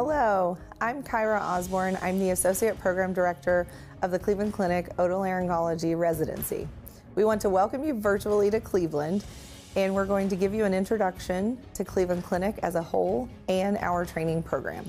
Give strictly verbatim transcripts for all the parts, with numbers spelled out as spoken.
Hello, I'm Kyra Osborne. I'm the Associate Program Director of the Cleveland Clinic Otolaryngology Residency. We want to welcome you virtually to Cleveland, and we're going to give you an introduction to Cleveland Clinic as a whole and our training program.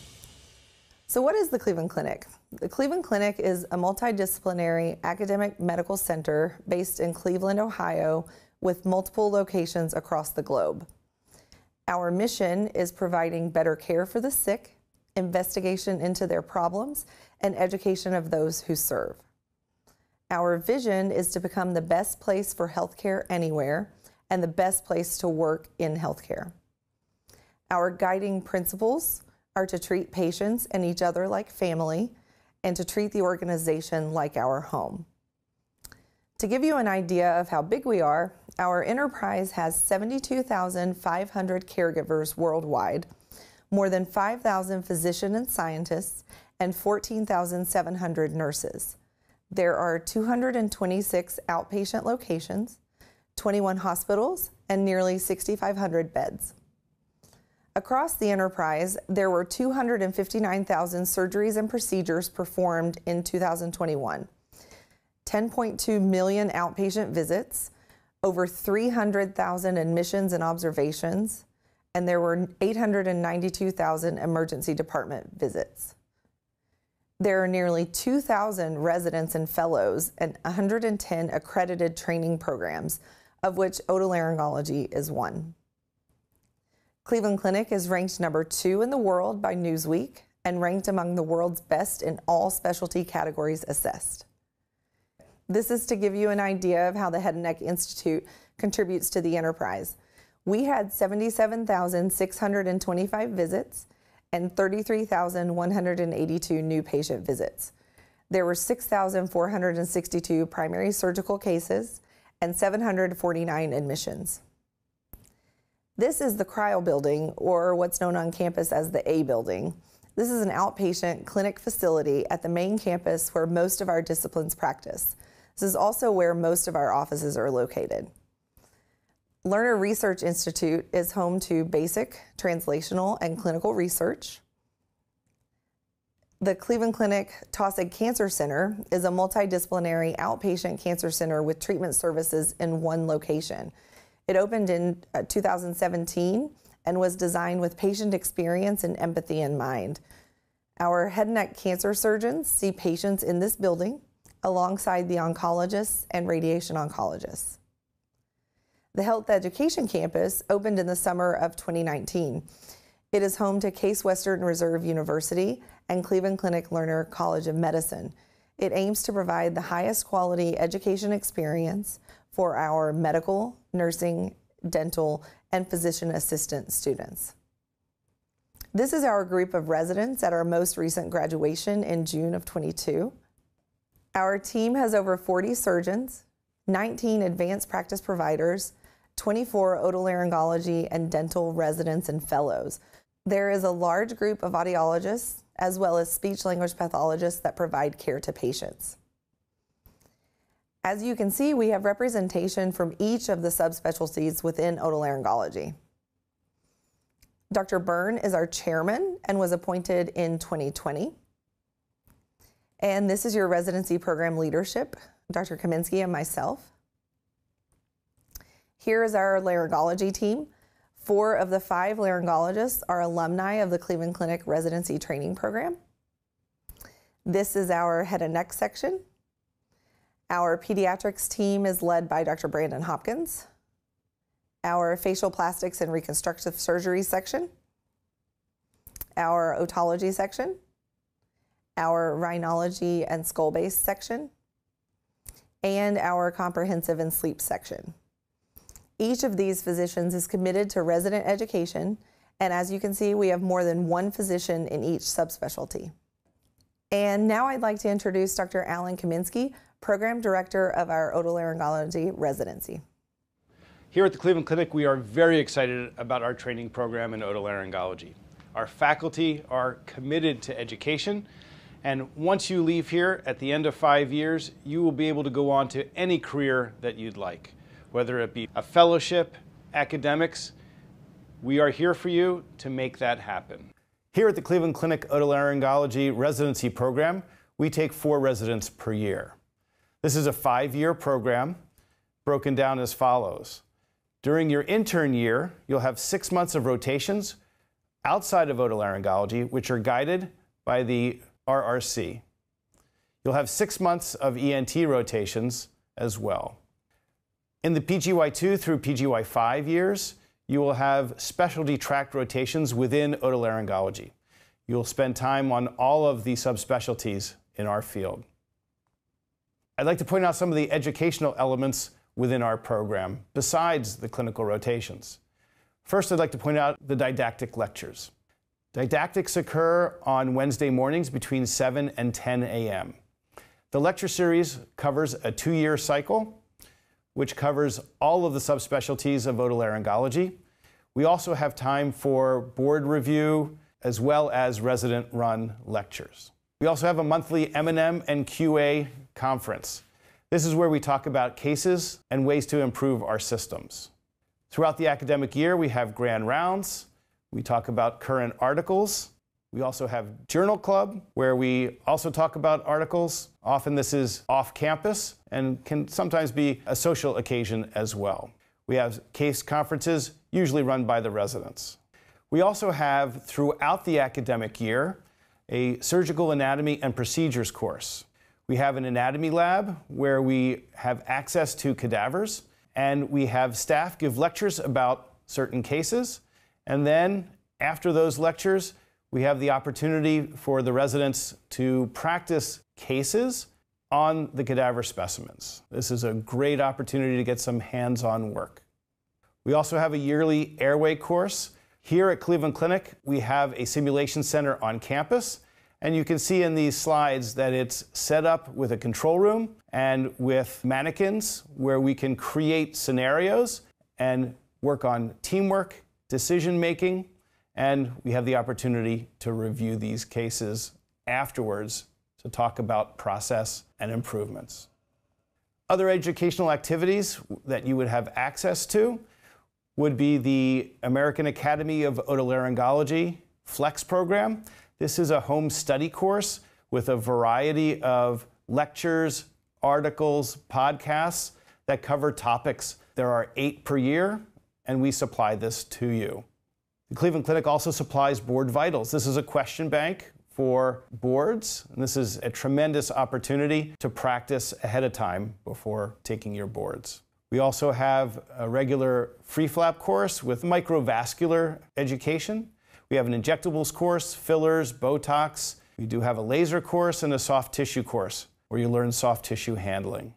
So what is the Cleveland Clinic? The Cleveland Clinic is a multidisciplinary academic medical center based in Cleveland, Ohio, with multiple locations across the globe. Our mission is providing better care for the sick, investigation into their problems, and education of those who serve. Our vision is to become the best place for healthcare anywhere and the best place to work in healthcare. Our guiding principles are to treat patients and each other like family and to treat the organization like our home. To give you an idea of how big we are, our enterprise has seventy-two thousand five hundred caregivers worldwide, more than five thousand physicians and scientists, and fourteen thousand seven hundred nurses. There are two hundred twenty-six outpatient locations, twenty-one hospitals, and nearly six thousand five hundred beds. Across the enterprise, there were two hundred fifty-nine thousand surgeries and procedures performed in two thousand twenty-one. ten point two million outpatient visits, over three hundred thousand admissions and observations, and there were eight hundred ninety-two thousand emergency department visits. There are nearly two thousand residents and fellows and one hundred ten accredited training programs, of which otolaryngology is one. Cleveland Clinic is ranked number two in the world by Newsweek and ranked among the world's best in all specialty categories assessed. This is to give you an idea of how the Head and Neck Institute contributes to the enterprise. We had seventy-seven thousand six hundred twenty-five visits and thirty-three thousand one hundred eighty-two new patient visits. There were six thousand four hundred sixty-two primary surgical cases and seven hundred forty-nine admissions. This is the Cryo building, or what's known on campus as the A building. This is an outpatient clinic facility at the main campus where most of our disciplines practice. This is also where most of our offices are located. Lerner Research Institute is home to basic, translational, and clinical research. The Cleveland Clinic Taussig Cancer Center is a multidisciplinary outpatient cancer center with treatment services in one location. It opened in uh, two thousand seventeen and was designed with patient experience and empathy in mind. Our head and neck cancer surgeons see patients in this building alongside the oncologists and radiation oncologists. The Health Education Campus opened in the summer of twenty nineteen. It is home to Case Western Reserve University and Cleveland Clinic Lerner College of Medicine. It aims to provide the highest quality education experience for our medical, nursing, dental, and physician assistant students. This is our group of residents at our most recent graduation in June of twenty-two. Our team has over forty surgeons, nineteen advanced practice providers, twenty-four otolaryngology and dental residents and fellows. There is a large group of audiologists as well as speech-language pathologists that provide care to patients. As you can see, we have representation from each of the subspecialties within otolaryngology. Doctor Byrne is our chairman and was appointed in twenty twenty. And this is your residency program leadership, Doctor Kaminsky and myself. Here is our laryngology team. Four of the five laryngologists are alumni of the Cleveland Clinic Residency Training Program. This is our head and neck section. Our pediatrics team is led by Doctor Brandon Hopkins. Our facial plastics and reconstructive surgery section. Our otology section. Our rhinology and skull base section. And our comprehensive and sleep section. Each of these physicians is committed to resident education, and as you can see, we have more than one physician in each subspecialty. And now I'd like to introduce Doctor Alan Kaminsky, Program Director of our Otolaryngology Residency. Here at the Cleveland Clinic, we are very excited about our training program in otolaryngology. Our faculty are committed to education, and once you leave here at the end of five years, you will be able to go on to any career that you'd like, whether it be a fellowship, academics. We are here for you to make that happen. Here at the Cleveland Clinic Otolaryngology Residency Program, we take four residents per year. This is a five-year program broken down as follows. During your intern year, you'll have six months of rotations outside of otolaryngology, which are guided by the R R C. You'll have six months of E N T rotations as well. In the P G Y two through P G Y five years, you will have specialty tract rotations within otolaryngology. You'll spend time on all of the subspecialties in our field. I'd like to point out some of the educational elements within our program, besides the clinical rotations. First, I'd like to point out the didactic lectures. Didactics occur on Wednesday mornings between seven and ten a m The lecture series covers a two-year cycle, which covers all of the subspecialties of otolaryngology. We also have time for board review as well as resident-run lectures. We also have a monthly M and M and Q A conference. This is where we talk about cases and ways to improve our systems. Throughout the academic year, we have grand rounds. We talk about current articles. We also have Journal Club, where we also talk about articles. Often this is off campus and can sometimes be a social occasion as well. We have case conferences, usually run by the residents. We also have, throughout the academic year, a surgical anatomy and procedures course. We have an anatomy lab where we have access to cadavers, and we have staff give lectures about certain cases. And then after those lectures, we have the opportunity for the residents to practice cases on the cadaver specimens. This is a great opportunity to get some hands-on work. We also have a yearly airway course. Here at Cleveland Clinic, we have a simulation center on campus, and you can see in these slides that it's set up with a control room and with mannequins where we can create scenarios and work on teamwork, decision-making, and we have the opportunity to review these cases afterwards to talk about process and improvements. Other educational activities that you would have access to would be the American Academy of Otolaryngology Flex program. This is a home study course with a variety of lectures, articles, podcasts that cover topics. There are eight per year, and we supply this to you. The Cleveland Clinic also supplies Board Vitals. This is a question bank for boards, and this is a tremendous opportunity to practice ahead of time before taking your boards. We also have a regular free flap course with microvascular education. We have an injectables course, fillers, Botox. We do have a laser course and a soft tissue course where you learn soft tissue handling.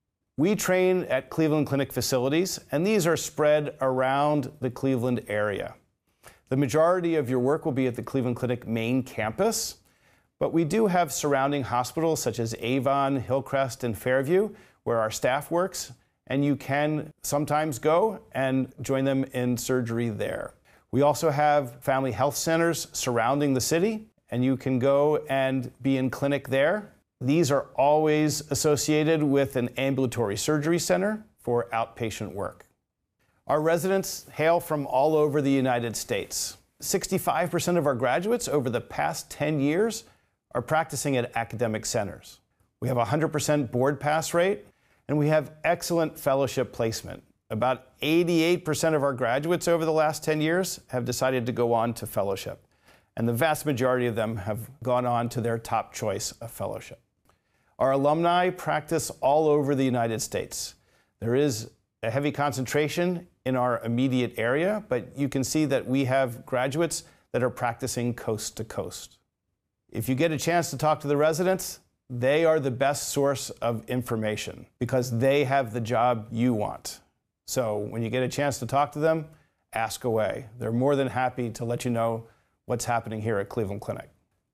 We train at Cleveland Clinic facilities, and these are spread around the Cleveland area. The majority of your work will be at the Cleveland Clinic main campus, but we do have surrounding hospitals such as Avon, Hillcrest, and Fairview where our staff works, and you can sometimes go and join them in surgery there. We also have family health centers surrounding the city, and you can go and be in clinic there. These are always associated with an ambulatory surgery center for outpatient work. Our residents hail from all over the United States. sixty-five percent of our graduates over the past ten years are practicing at academic centers. We have a one hundred percent board pass rate, and we have excellent fellowship placement. About eighty-eight percent of our graduates over the last ten years have decided to go on to fellowship, and the vast majority of them have gone on to their top choice of fellowship. Our alumni practice all over the United States. There is a heavy concentration in our immediate area, but you can see that we have graduates that are practicing coast to coast. If you get a chance to talk to the residents, they are the best source of information because they have the job you want. So when you get a chance to talk to them, ask away. They're more than happy to let you know what's happening here at Cleveland Clinic.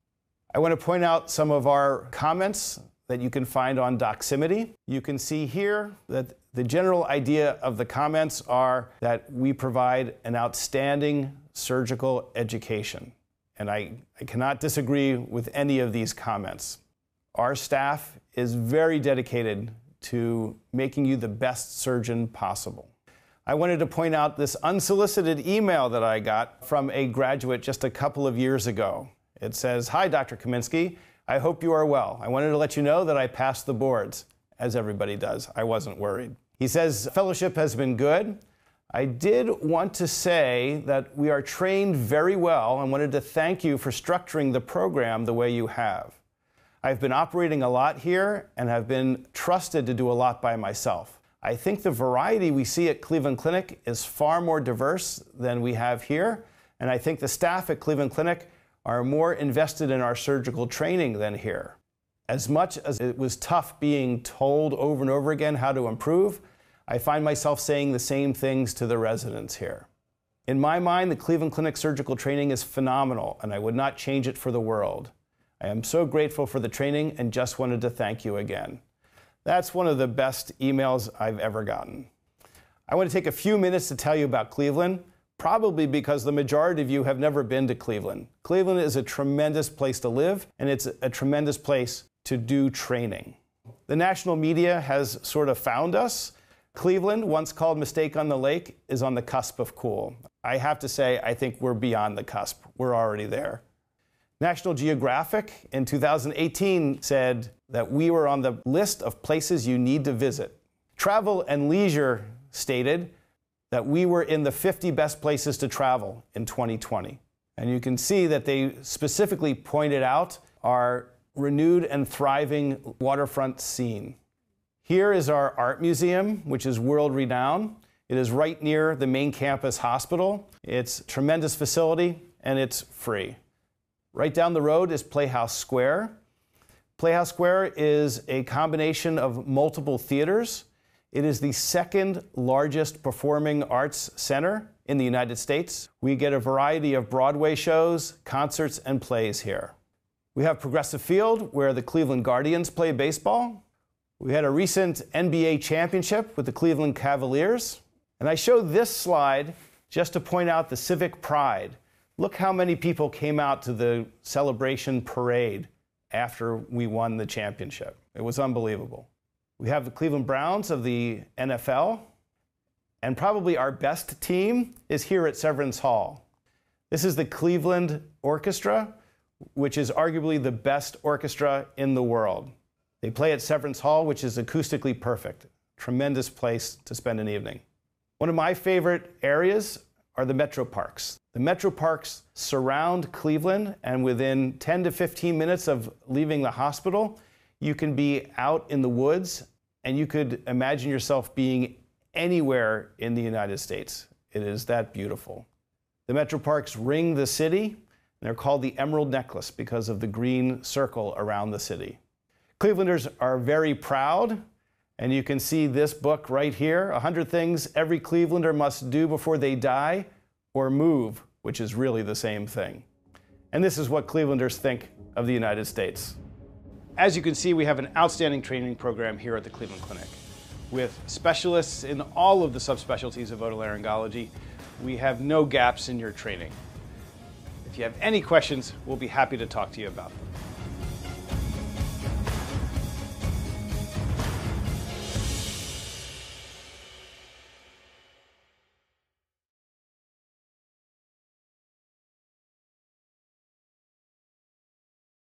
I want to point out some of our comments that you can find on Doximity. You can see here that the general idea of the comments are that we provide an outstanding surgical education. And I, I cannot disagree with any of these comments. Our staff is very dedicated to making you the best surgeon possible. I wanted to point out this unsolicited email that I got from a graduate just a couple of years ago. It says, "Hi, Doctor Kaminsky. I hope you are well. I wanted to let you know that I passed the boards," as everybody does. I wasn't worried. He says, "Fellowship has been good. I did want to say that we are trained very well and wanted to thank you for structuring the program the way you have. I've been operating a lot here and have been trusted to do a lot by myself. I think the variety we see at Cleveland Clinic is far more diverse than we have here, and I think the staff at Cleveland Clinic are more invested in our surgical training than here. As much as it was tough being told over and over again how to improve, I find myself saying the same things to the residents here. In my mind, the Cleveland Clinic surgical training is phenomenal, and I would not change it for the world. I am so grateful for the training and just wanted to thank you again." That's one of the best emails I've ever gotten. I want to take a few minutes to tell you about Cleveland, probably because the majority of you have never been to Cleveland. Cleveland is a tremendous place to live, and it's a tremendous place to do training. The national media has sort of found us. Cleveland, once called Mistake on the Lake, is on the cusp of cool. I have to say, I think we're beyond the cusp. We're already there. National Geographic in two thousand eighteen said that we were on the list of places you need to visit. Travel and Leisure stated that we were in the fifty best places to travel in twenty twenty. And you can see that they specifically pointed out our renewed and thriving waterfront scene. Here is our art museum, which is world-renowned. It is right near the main campus hospital. It's a tremendous facility, and it's free. Right down the road is Playhouse Square. Playhouse Square is a combination of multiple theaters. It is the second largest performing arts center in the United States. We get a variety of Broadway shows, concerts, and plays here. We have Progressive Field, where the Cleveland Guardians play baseball. We had a recent N B A championship with the Cleveland Cavaliers. And I show this slide just to point out the civic pride. Look how many people came out to the celebration parade after we won the championship. It was unbelievable. We have the Cleveland Browns of the N F L, and probably our best team is here at Severance Hall. This is the Cleveland Orchestra, which is arguably the best orchestra in the world. They play at Severance Hall, which is acoustically perfect. Tremendous place to spend an evening. One of my favorite areas are the Metro Parks. The Metro Parks surround Cleveland, and within ten to fifteen minutes of leaving the hospital, you can be out in the woods, and you could imagine yourself being anywhere in the United States. It is that beautiful. The Metro Parks ring the city, and they're called the Emerald Necklace because of the green circle around the city. Clevelanders are very proud, and you can see this book right here, one hundred Things Every Clevelander Must Do Before They Die or Move, which is really the same thing. And this is what Clevelanders think of the United States. As you can see, we have an outstanding training program here at the Cleveland Clinic. With specialists in all of the subspecialties of otolaryngology, we have no gaps in your training. If you have any questions, we'll be happy to talk to you about them.